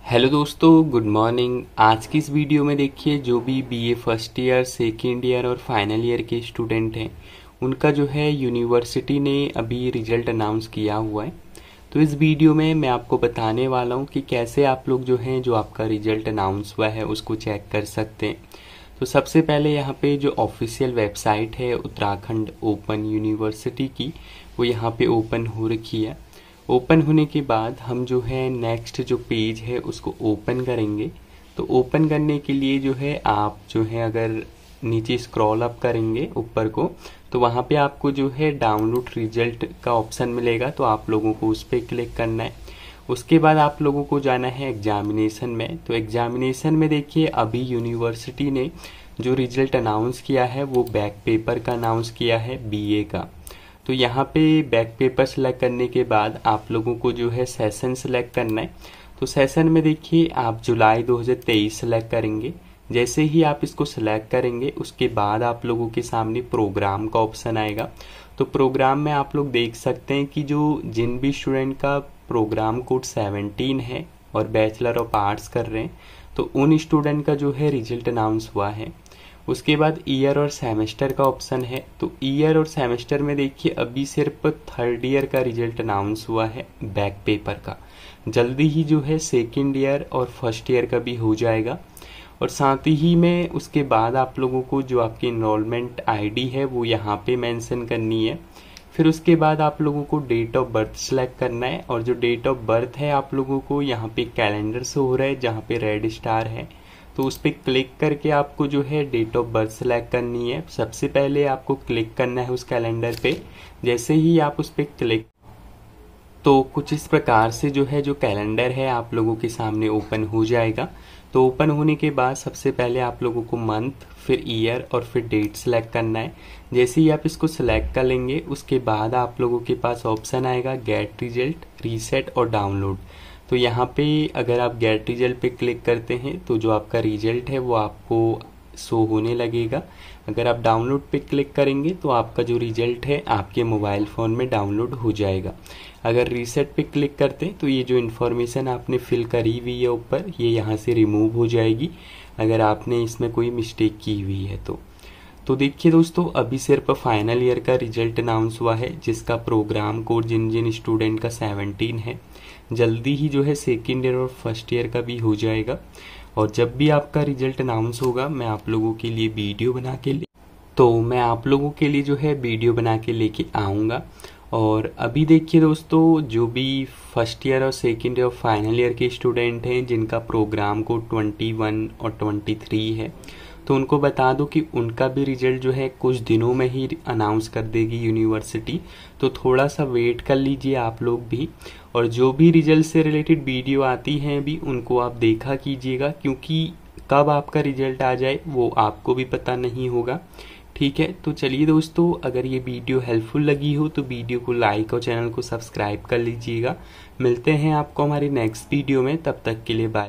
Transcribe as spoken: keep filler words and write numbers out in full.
Hello दोस्तों, good morning. आज की इस वीडियो में देखिए, जो भी BA first year, second year और फाइनल ईयर के स्टूडेंट हैं, उनका जो है यूनिवर्सिटी ने अभी रिजल्ट अनाउंस किया हुआ है। तो इस वीडियो में मैं आपको बताने वाला हूँ कि कैसे आप लोग जो हैं, जो आपका रिजल्ट अनाउंस हुआ है उसको चेक कर सकते हैं। तो सबसे पहले यहाँ पे जो ऑफिशियल वेबसाइट है उत्तराखंड ओपन यूनिवर्सिटी की, वो यहाँ पे ओपन हो रखी है। ओपन होने के बाद हम जो है नेक्स्ट जो पेज है उसको ओपन करेंगे। तो ओपन करने के लिए जो है आप जो है अगर नीचे स्क्रॉल अप करेंगे ऊपर को, तो वहाँ पे आपको जो है डाउनलोड रिजल्ट का ऑप्शन मिलेगा। तो आप लोगों को उस पर क्लिक करना है। उसके बाद आप लोगों को जाना है एग्जामिनेशन में। तो एग्जामिनेशन में देखिए, अभी यूनिवर्सिटी ने जो रिजल्ट अनाउंस किया है वो बैक पेपर का अनाउंस किया है, बीए का। तो यहाँ पे बैक पेपर सेलेक्ट करने के बाद आप लोगों को जो है सेशन सेलेक्ट करना है। तो सेशन में देखिए आप जुलाई दो हज़ार तेईस सेलेक्ट करेंगे। जैसे ही आप इसको सेलेक्ट करेंगे उसके बाद आप लोगों के सामने प्रोग्राम का ऑप्शन आएगा। तो प्रोग्राम में आप लोग देख सकते हैं कि जो जिन भी स्टूडेंट का प्रोग्राम कोड सेवनटीन है और बैचलर ऑफ आर्ट्स कर रहे हैं, तो उन स्टूडेंट का जो है रिजल्ट अनाउंस हुआ है। उसके बाद ईयर और सेमेस्टर का ऑप्शन है। तो ईयर और सेमेस्टर में देखिए अभी सिर्फ थर्ड ईयर का रिजल्ट अनाउंस हुआ है बैक पेपर का। जल्दी ही जो है सेकंड ईयर और फर्स्ट ईयर का भी हो जाएगा। और साथ ही में उसके बाद आप लोगों को जो आपकी इनरोलमेंट आईडी है वो यहाँ पे मेंशन करनी है। फिर उसके बाद आप लोगों को डेट ऑफ बर्थ सेलेक्ट करना है। और जो डेट ऑफ बर्थ है आप लोगों को यहाँ पे कैलेंडर से हो रहा है, जहाँ पे रेड स्टार है, तो उस पर क्लिक करके आपको जो है डेट ऑफ बर्थ सेलेक्ट करनी है। सबसे पहले आपको क्लिक करना है उस कैलेंडर पे। जैसे ही आप उस पर क्लिक, तो कुछ इस प्रकार से जो है जो कैलेंडर है आप लोगों के सामने ओपन हो जाएगा। तो ओपन होने के बाद सबसे पहले आप लोगों को मंथ, फिर ईयर और फिर डेट सेलेक्ट करना है। जैसे ही आप इसको सेलेक्ट कर लेंगे उसके बाद आप लोगों के पास ऑप्शन आएगा गेट रिजल्ट, रीसेट और डाउनलोड। तो यहाँ पे अगर आप गेट रिजल्ट पे क्लिक करते हैं तो जो आपका रिजल्ट है वो आपको शो होने लगेगा। अगर आप डाउनलोड पे क्लिक करेंगे तो आपका जो रिजल्ट है आपके मोबाइल फ़ोन में डाउनलोड हो जाएगा। अगर रीसेट पे क्लिक करते हैं तो ये जो इन्फॉर्मेशन आपने फिल करी हुई है ऊपर, ये यहाँ से रिमूव हो जाएगी अगर आपने इसमें कोई मिस्टेक की हुई है तो। तो देखिए दोस्तों, अभी सिर्फ फाइनल ईयर का रिजल्ट अनाउंस हुआ है, जिसका प्रोग्राम कोड जिन जिन स्टूडेंट का सेवनटीन है। जल्दी ही जो है सेकेंड ईयर और फर्स्ट ईयर का भी हो जाएगा। और जब भी आपका रिजल्ट अनाउंस होगा मैं आप लोगों के लिए वीडियो बना के ले तो मैं आप लोगों के लिए जो है वीडियो बना के लेके आऊँगा। और अभी देखिए दोस्तों, जो भी फर्स्ट ईयर और सेकेंड ईयर और फाइनल ईयर के स्टूडेंट हैं जिनका प्रोग्राम कोड ट्वेंटी वन और ट्वेंटी थ्री है, तो उनको बता दो कि उनका भी रिजल्ट जो है कुछ दिनों में ही अनाउंस कर देगी यूनिवर्सिटी। तो थोड़ा सा वेट कर लीजिए आप लोग भी। और जो भी रिजल्ट से रिलेटेड वीडियो आती हैं भी उनको आप देखा कीजिएगा, क्योंकि कब आपका रिजल्ट आ जाए वो आपको भी पता नहीं होगा। ठीक है, तो चलिए दोस्तों, अगर ये वीडियो हेल्पफुल लगी हो तो वीडियो को लाइक और चैनल को सब्सक्राइब कर लीजिएगा। मिलते हैं आपको हमारी नेक्स्ट वीडियो में, तब तक के लिए बाय।